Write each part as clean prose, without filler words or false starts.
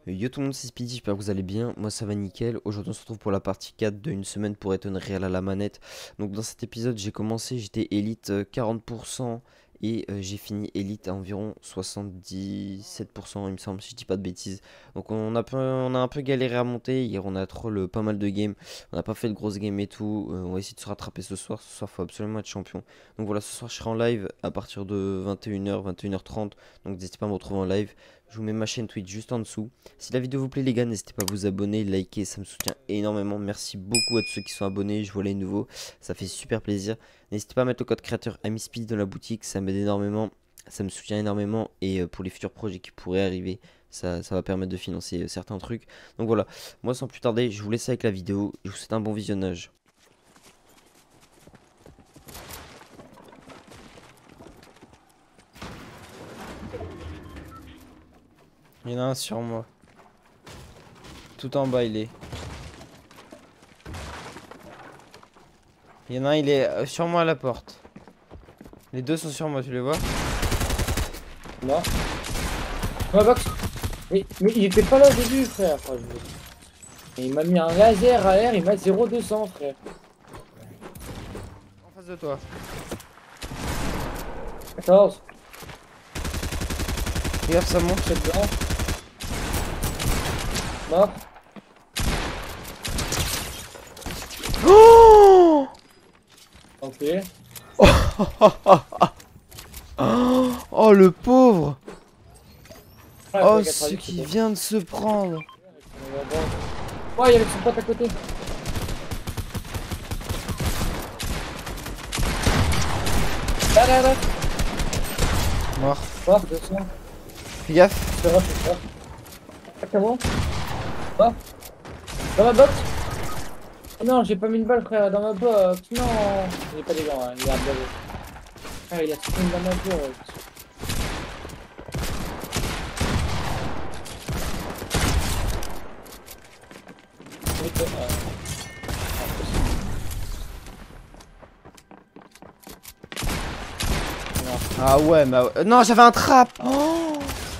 Yo tout le monde, c'est Speedy, j'espère que vous allez bien, moi ça va nickel. Aujourd'hui on se retrouve pour la partie 4 de une semaine pour être réel à la manette. Donc dans cet épisode j'ai commencé, j'étais élite 40% et j'ai fini élite à environ 77% il me semble, si je dis pas de bêtises. Donc on a un peu galéré à monter, hier on a troll pas mal de games, on n'a pas fait de grosses games et tout. On va essayer de se rattraper ce soir faut absolument être champion. Donc voilà, ce soir je serai en live à partir de 21h, 21h30, donc n'hésitez pas à me retrouver en live. Je vous mets ma chaîne Twitch juste en dessous. Si la vidéo vous plaît les gars, n'hésitez pas à vous abonner, liker, ça me soutient énormément. Merci beaucoup à tous ceux qui sont abonnés, je vois les nouveaux, ça fait super plaisir. N'hésitez pas à mettre le code créateur AmiSpeedy dans la boutique, ça m'aide énormément, ça me soutient énormément. Et pour les futurs projets qui pourraient arriver, ça va permettre de financer certains trucs. Donc voilà, moi sans plus tarder, je vous laisse avec la vidéo, je vous souhaite un bon visionnage. Il y en a un sur moi. Tout en bas il est. Il y en a un, il est sur moi à la porte. Les deux sont sur moi, tu les vois? Là. Ouais, box. Mais il était pas là au début, frère. Et il m'a mis un laser à l'air, il m'a 0,200, frère. En face de toi. 14. Regarde, ça monte. C'est dedans. Mort. Oh, Ok. oh le pauvre. Ouais, Oh avec la ce traduction, qui c'était. vient de se prendre. Ouais, il y avait son pote à côté. Là. Mort. Mort, 200. Fais gaffe. C'est vrai, c'est ça. Ah, comment? Mort. Dans ma box. Oh non, j'ai pas mis une balle, frère, dans ma box. Non. J'ai pas des gants, hein. Il a un ballon. Ah, il a tout mis dans ma box. Ah ouais, mais non, j'avais un trap. Oh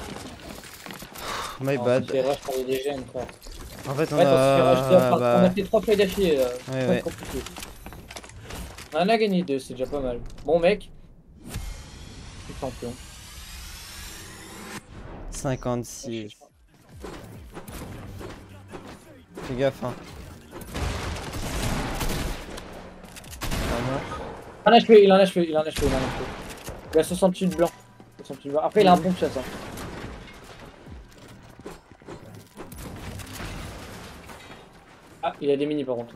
my On bad. s'est fait rush par les dégènes, quoi. En fait, on Ouais, on s'est fait rush a on a fait 3 feuilles d'affilée, là. ouais, C'est ouais. compliqué. On en a gagné 2, c'est déjà pas mal. Bon, mec. Je suis champion. 56. Fais gaffe, hein. Il en a achevé. Il a 68 blancs. 68 blancs. Après, il a un pompe chasse. Hein. Ah, il a des mini par contre.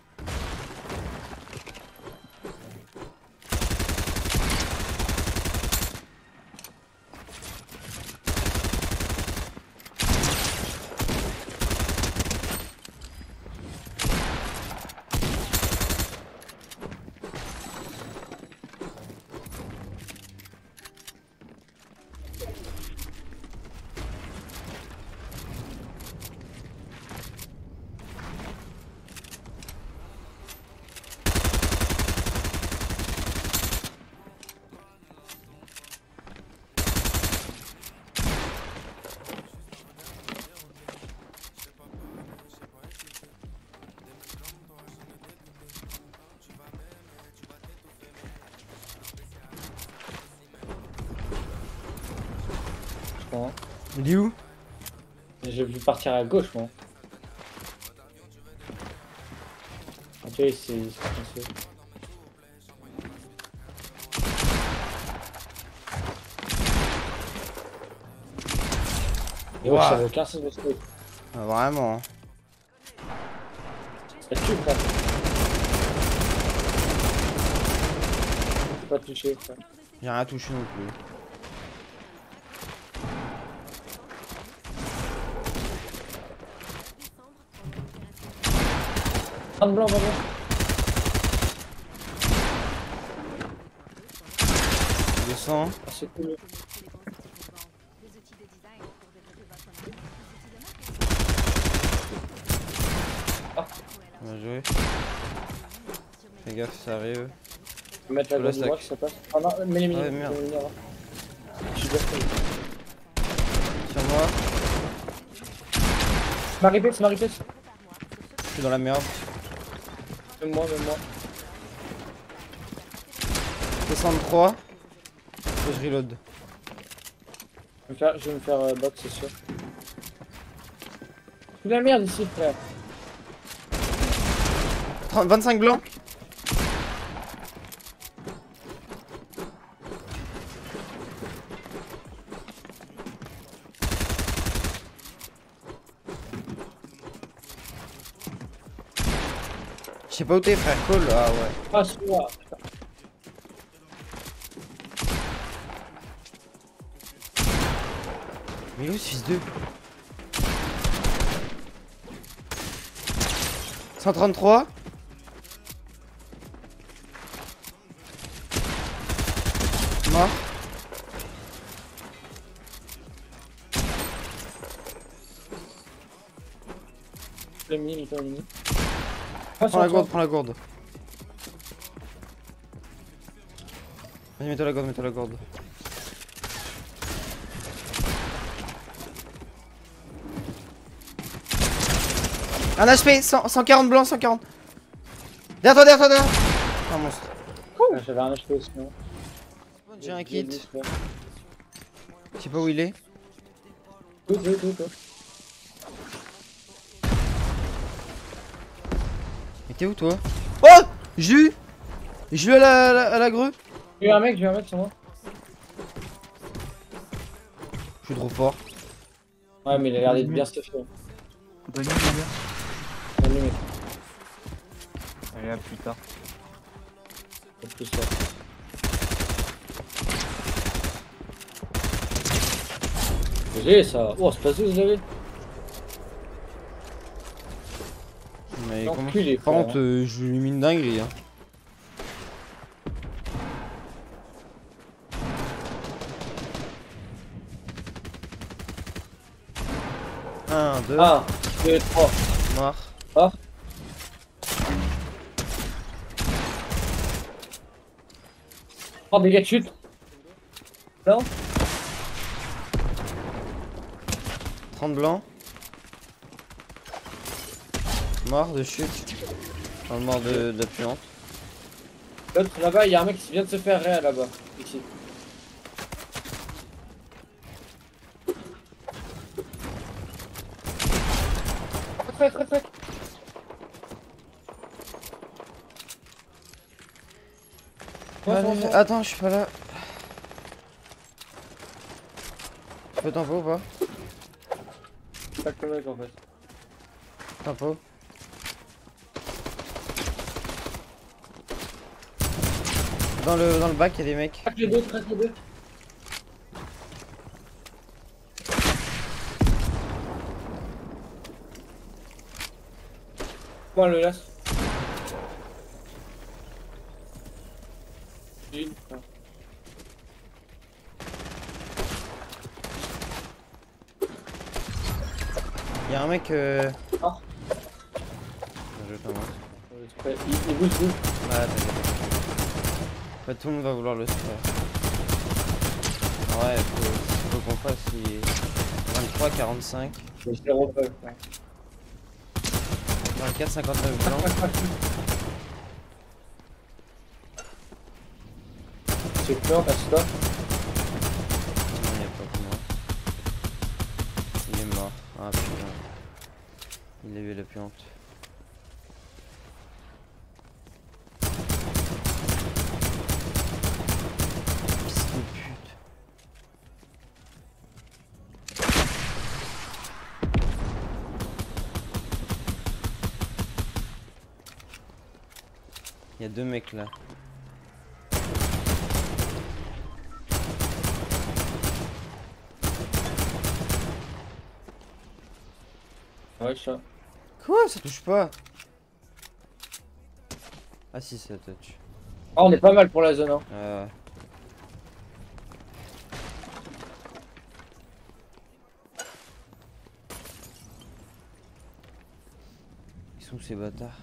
Je crois. Il est où? J'ai vu partir à gauche, moi. Ok, c'est pas français. Et ouais, Wow. j'avais aucun sens de ce truc. Ah, vraiment. Ça tue, frère. J'ai pas touché, frère. J'ai rien touché non plus. Un blanc, va blanc. Descends. Ah, c'est cool. Bien joué. Fais gaffe, ça arrive. Je vais mettre la Je gomme laisse du la- que ça passe. Ah non, mets les mini. Ouais, merde. mets les mini, hein. Je suis bien fait. Sur moi. C'est ma répète. Je suis dans la merde. Même moi. 63. Et je reload. Je vais me faire box, c'est sûr. C'est de la merde ici, frère. 25 blancs. Je sais pas où t'es, frère. Call. Ah ouais. Ah, c'est moi. Mais il est où ce fils de 133. Mort. Le mini, il est mini. Prends la gourde, prends la gourde. Vas-y, mets-toi la gourde. Un HP, 140 blancs, 140. Derrière toi. Un monstre. Ah, j'avais un HP sinon. J'ai un kit. Je sais pas où il est. Tout. Mais t'es où toi? Oh! J'ai eu à la grue. J'ai eu un mec sur moi. Je suis trop fort. Ouais, mais il a l'air d'être bien stuffé. Donnez les gars. Allez, mec. Allez, à plus tard. En plus, là. J'ai ça. Oh, c'est pas ça que vous avez. Mais comment... Enculé, Par frère. contre, je lui ai mis une dinguerie. Hein. Un, deux, 1, 2, 3. mort. Ah. Oh, dégâts de chute. Non. 30 blancs. Mort de chute. Enfin, mort de la puante. L'autre là-bas, il y a un mec qui vient de se faire réel là-bas. Ici. Très. Allez, attends, je suis pas là. Tu peux tempo ou pas? Pas que le mec en fait. Tempo. Dans le bac, il y a des mecs. Traque les deux. Moi le lasse. Une. Il y a un mec. Ah. Je commence. Il bouge. Ouais, t'inquiète. En fait, tout le monde va vouloir le faire. Ouais, faut qu'on fasse 23, 45, Je l'ai refait. 24, 59 blancs. C'est peur, passe-toi. Non, il y a pas que moi. Il est mort. Ah putain. Il a eu la puante. Fils de pute. Il y a deux mecs là. Ouais, ça. Quoi? Ça touche pas. Ah si, ça touche. Ah, on est pas mal pour la zone. Hein. Ils sont où ces bâtards?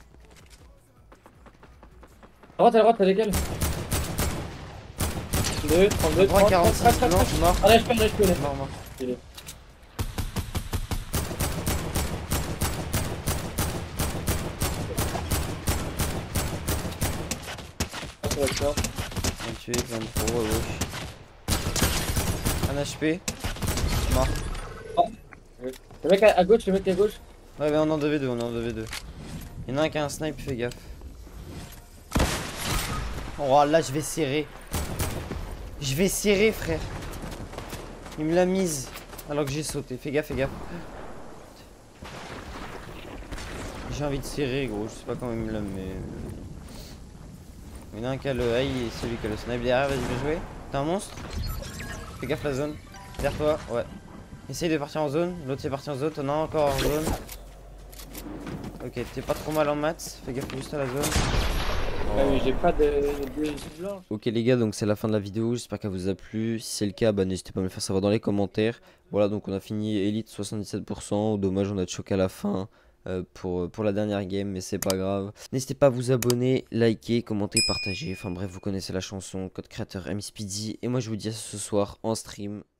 À droite, t'as lesquels? 32, 32, 3, 30, 46, 30, 30, non, 30. je suis mort. Ah là, je peux, là, je peux. Mort, mort. Ah, ça va être fort. Un tué, 23 à gauche. 1 HP. Mort. Le mec à gauche, le mec à gauche. Ouais, mais on est en 2v2, on est en 2v2. Il y en a un qui a un snipe, fais gaffe. Oh là, je vais serrer. Je vais serrer, frère. Il me l'a mise alors que j'ai sauté. Fais gaffe, fais gaffe. J'ai envie de serrer, gros. Je sais pas comment il me l'a, mais. Il y en a un qui a le high et celui qui a le snipe derrière. Vas-y, bien joué. T'es un monstre. Fais gaffe, la zone. Derrière toi, ouais. Essaye de partir en zone. L'autre est parti en zone. T'en as encore en zone. Ok, t'es pas trop mal en maths. Fais gaffe juste à la zone. Ouais, mais j'ai pas de blanche. Ok les gars, donc c'est la fin de la vidéo, j'espère qu'elle vous a plu. Si c'est le cas, bah, n'hésitez pas à me le faire savoir dans les commentaires. Voilà, donc on a fini Elite 77%, dommage on a choqué à la fin pour la dernière game, mais c'est pas grave. N'hésitez pas à vous abonner, liker, commenter, partager, enfin bref, vous connaissez la chanson, code créateur MSpeedy. Et moi je vous dis à ce soir en stream.